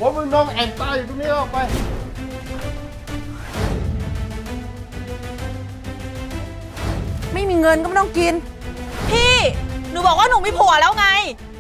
ว่ามึงน้องแอบตายอยู่ตรงนี้ออกไปไม่มีเงินก็ไม่ต้องกินพี่หนูบอกว่าหนูมีผัวแล้วไง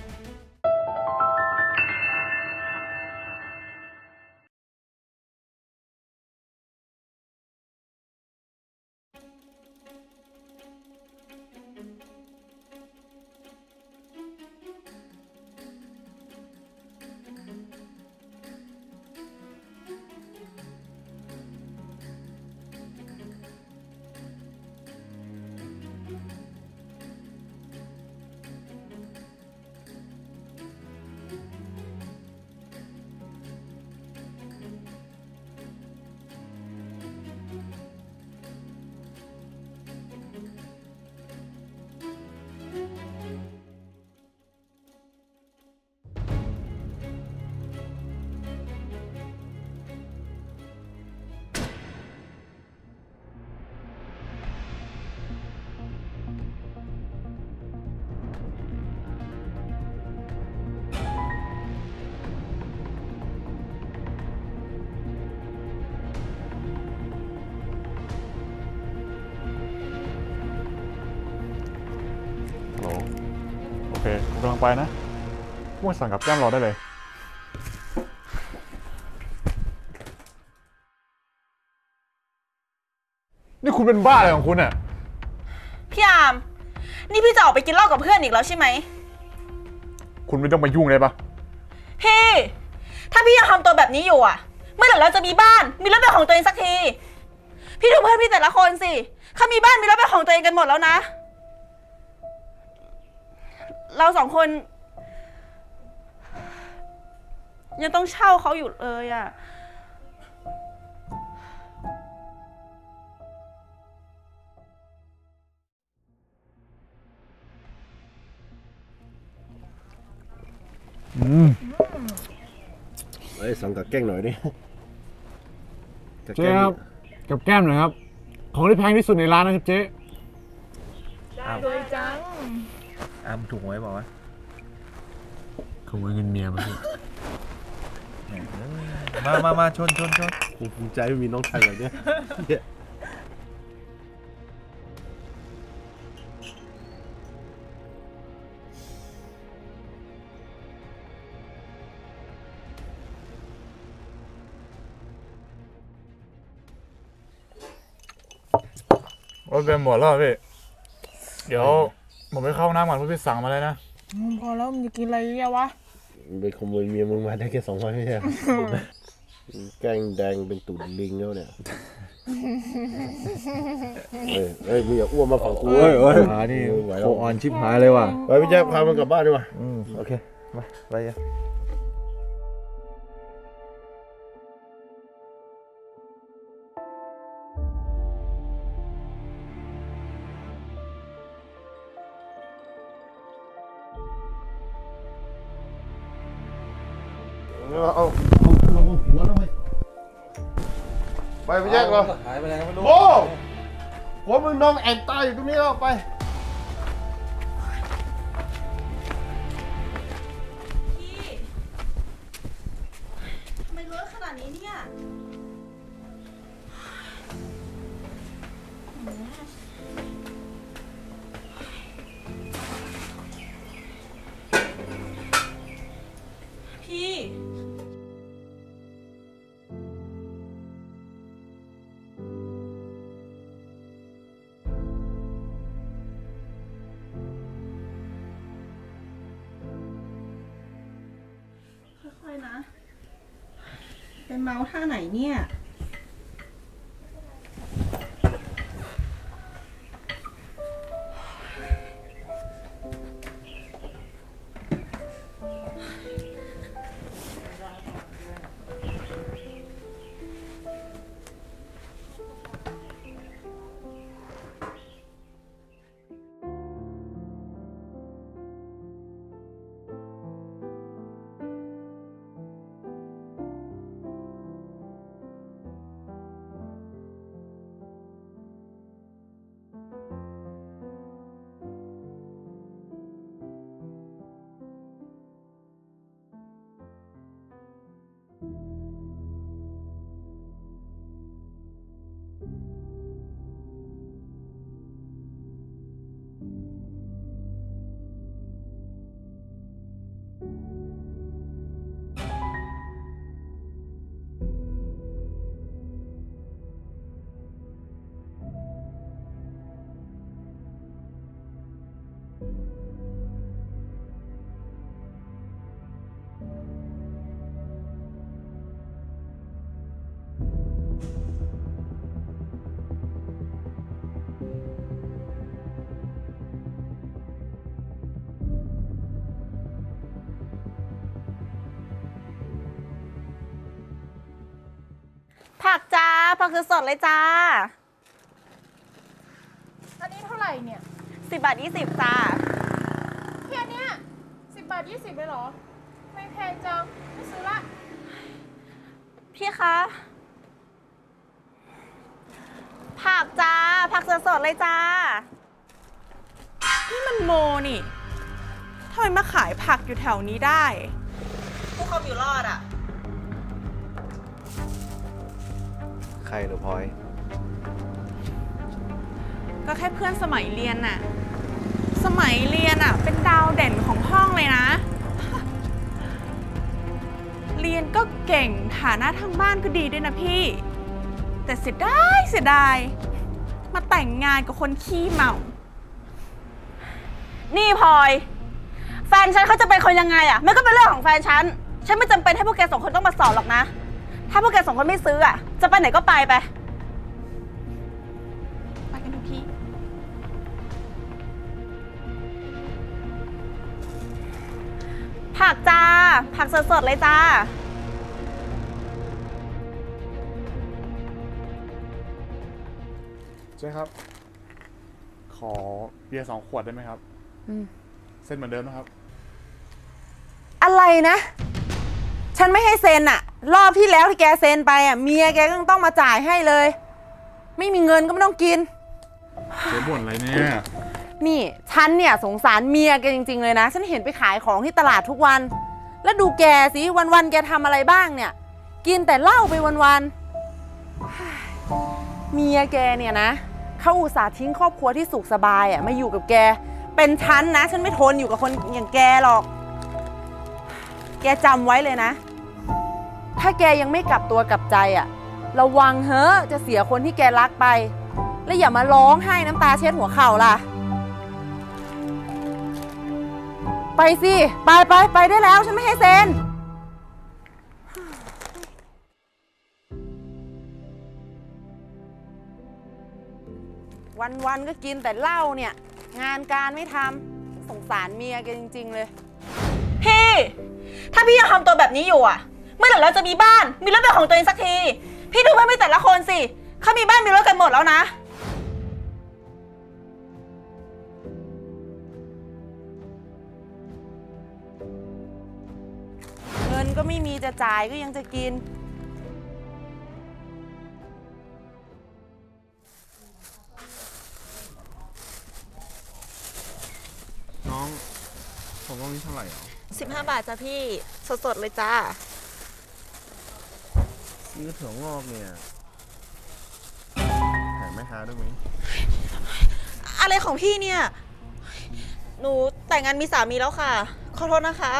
โอเคผมกำลังไปนะพวกสั่งกับแก้มรอได้เลยนี่คุณเป็นบ้าอะไรของคุณอ่ะพี่อาร์มนี่พี่จะออกไปกินเหล้ากับเพื่อนอีกแล้วใช่ไหมคุณไม่ต้องมายุ่งเลยปะพี่ถ้าพี่ยังทำตัวแบบนี้อยู่อ่ะเมื่อไหร่เราจะมีบ้านมีรถเป็นของตัวเองสักทีพี่ดูเพื่อนพี่แต่ละคนสิเขามีบ้านมีรถเป็นของตัวเองกันหมดแล้วนะเราสองคนยังต้องเช่าเขาอยู่เลยอ่ะสั่งกับแก้งหน่อยดิเจ๊ครับกับแก้มหน่อยครับของที่แพงที่สุดในร้านนะครับเจ๊ได้เลยจังถูกหวยบอกว่าขโมยเงินเมียมามาชนกูภูมิใจไม่มีน้องชายแบบนี้รถเป็นหมดแล้วพี่เดี๋ยวผมไปเข้าน้ำก่อนเพราะพี่สั่งมาเลยนะพอแล้วมึงจะกินอะไรเยอะวะไปขโมยเมียมึงมาได้แค่2 วันไม่ใช่แกงแดงเป็นตูดลิงแล้วเนี่ยมึงอย่าอ้วนมาฝั่งกูนี่โคออนชิบหายเลยว่ะไปพี่แจ๊คพามันกลับบ้านดีกว่าโอเคมาไปอ่ะเอาหัวลงไปพี่แจ๊คเหรอหายไปไหนไม่รู้โอ้หัวมึงน้องแอบตายอยู่ตรงนี้แล้วไปพี่ทำไมเลอะขนาดนี้เนี่ยพี่ค่อยๆนะเป็นเมาท่าไหนเนี่ยผักจ้าผักสดๆเลยจ้าอันนี้เท่าไหร่เนี่ย 10 บาท 20จ้าแค่เนี้ย10 บาท 20เลยเหรอ ไม่แพงจัง ไม่ซื้อละพี่คะผักจ้าผักสดๆเลยจ้านี่มันโมนี่ทำไมมาขายผักอยู่แถวนี้ได้ผู้ความอยู่รอดอ่ะใครเหรอพลอยก็แค่เพื่อนสมัยเรียนน่ะ สมัยเรียนอ่ะ เป็นดาวเด่นของห้องเลยนะ เรียนก็เก่งฐานะทางบ้านก็ดีด้วยนะพี่ แต่เสียดาย มาแต่งงานกับคนขี้เมานี่พลอย แฟนฉันเขาจะเป็นคนยังไงอ่ะมันก็เป็นเรื่องของแฟนฉัน ฉันไม่จำเป็นให้พวกแกสองคนต้องมาสอนหรอกนะ ถ้าพวกแกสองคนไม่ซื้ออ่ะ จะไปไหนก็ไปไปกันเถอะพี่ผักจ้าผักสดๆเลยจ้าเจ๊ครับ ขอเบียร์2 ขวดได้ไหมครับเส้นเหมือนเดิมนะครับอะไรนะ ฉันไม่ให้เซ็นอะรอบที่แล้วที่แกเซ็นไปอะเมียแกก็ต้องมาจ่ายให้เลย ไม่มีเงินก็ไม่ต้องกินเจ๊บ่นอะไรเนี่ยนี่ฉันเนี่ยสงสารเมียแกจริงๆเลยนะ ฉันเห็นไปขายของที่ตลาดทุกวัน แล้วดูแกสิวันๆแกทำอะไรบ้างเนี่ย กินแต่เหล้าไปวันๆ เมียแกเนี่ยนะเขาอุตส่าห์ทิ้งครอบครัวที่สุขสบายอะมาอยู่กับแก เป็นฉันนะ ฉันไม่ทนอยู่กับคนอย่างแกหรอก แกจำไว้เลยนะ ถ้าแกยังไม่กลับตัวกลับใจอะระวังเฮ้อะจะเสียคนที่แกรักไป และอย่ามาร้องไห้น้ำตาเช็ดหัวเข่าล่ะ ไปสิไปได้แล้วฉันไม่ให้เซ็น วันๆก็กินแต่เหล้าเนี่ย งานการไม่ทำสงสารเมียแกจริงๆเลยพี่ ถ้าพี่ยังทำตัวแบบนี้อยู่อ่ะ เมื่อไหร่เราจะมีบ้าน มีรถเป็นของตัวเองสักที พี่ดูเพื่อนพี่แต่ละคนสิเขามีบ้านมีรถกันหมดแล้วนะเงินก็ไม่มีจะจ่ายก็ยังจะกินน้องผมต้องนี้เท่าไหร่อ่ะ 15 บาทจ้ะพี่ สดๆเลยจ้าซื้อถั่วงอกเนี่ยแถมแม่ค้าด้วยไหมอะไรของพี่เนี่ย หนูแต่งงานมีสามีแล้วค่ะ ขอโทษนะคะ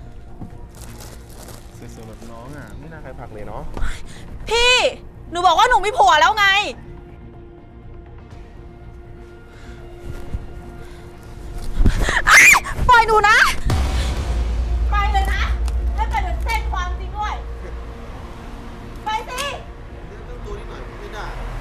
สวยๆแบบน้องอ่ะไม่น่าใครผลักเลยเนาะพี่ หนูบอกว่าหนูมีผัวแล้วไง ปล่อยหนูนะ ไปเลยนะ แล้วไปถึงเส้นความจริงด้วย ไปสิตัวนี้หน่อยไม่ได้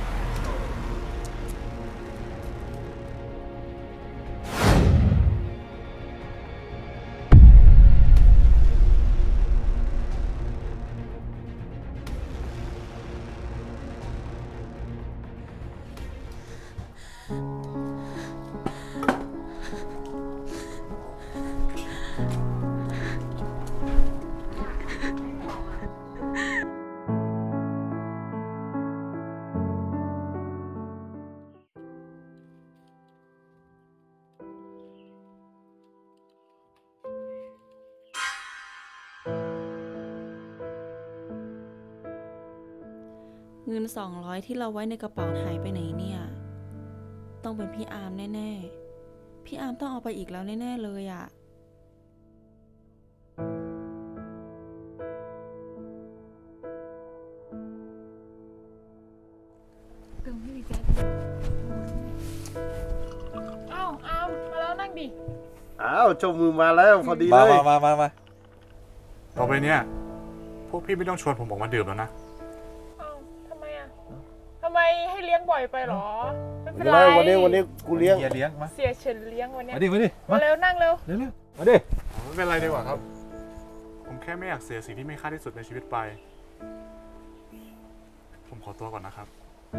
เงิน200ที่เราไว้ในกระเป๋าหายไปไหนเนี่ย ต้องเป็นพี่อาร์มแน่ๆ พี่อาร์มต้องเอาไปอีกแล้วแน่ๆเลยอะอ้าวอ้าวมาแล้วนั่งดิอ้าวเจ้ามือมาแล้วพอดีมาเลยมาต่อไปเนี่ย พวกพี่ไม่ต้องชวนผมออกมาดื่มแล้วนะอ้าวทำไมอ่ะ ทำไมให้เลี้ยงบ่อยไปหรอ ไม่เป็นไม่ไรได้วันนี้กูเลี้ยงเลี้ยงมาเสียเฉินเลี้ยงวันเนี้ยมาดิมาเร็วนั่งเร็วเร็วมาดิไม่เป็นไรดีกว่าครับ ผมแค่ไม่อยากเสียสิ่งที่มีค่าที่สุดในชีวิตไปผมขอตัวก่อนนะครับ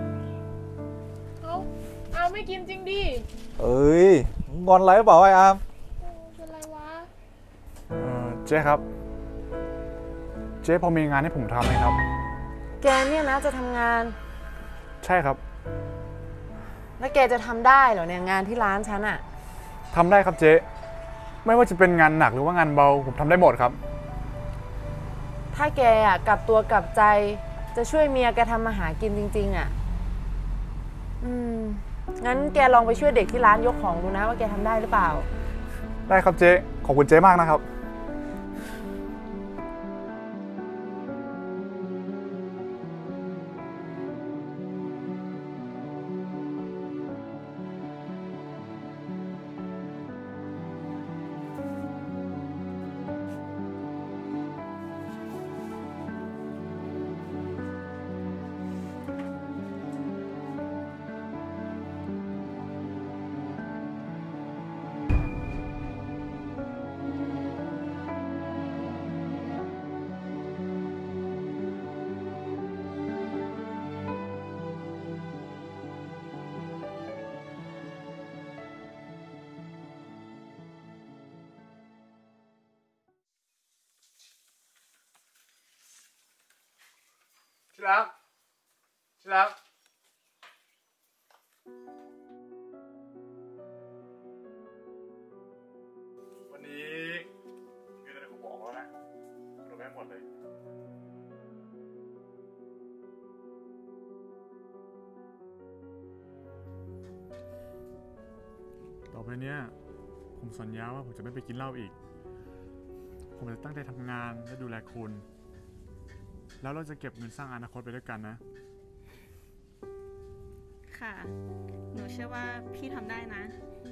เอาไม่กินจริงดิเอ้ยงอนอะไรหรือเปล่าไอ้อามเป็นไรวะเจ๊ครับ เจ๊พอมีงานให้ผมทำไหมครับแกเนี่ยนะจะทำงานใช่ครับแล้วแกจะทำได้เหรอเนี่ยงานที่ร้านฉันอะทำได้ครับเจ๊ ไม่ว่าจะเป็นงานหนักหรือว่างานเบา ผมทำได้หมดครับถ้าแกอะกลับตัวกลับใจจะช่วยเมียแกทำมาหากินจริงๆอะงั้นแกลองไปช่วยเด็กที่ร้านยกของดูนะว่าแกทำได้หรือเปล่าได้ครับเจ๊ ขอบคุณเจ๊มากนะครับ ที่รักที่รักวันนี้เงินอะไรผมบอกแล้วนะเราแม่หมดเลย ต่อไปเนี้ยผมสัญญาว่าผมจะไม่ไปกินเหล้าอีก ผมจะตั้งใจทำงานและดูแลคุณ แล้วเราจะเก็บเงินสร้างอนาคตไปด้วยกันนะค่ะ หนูเชื่อว่าพี่ทำได้นะ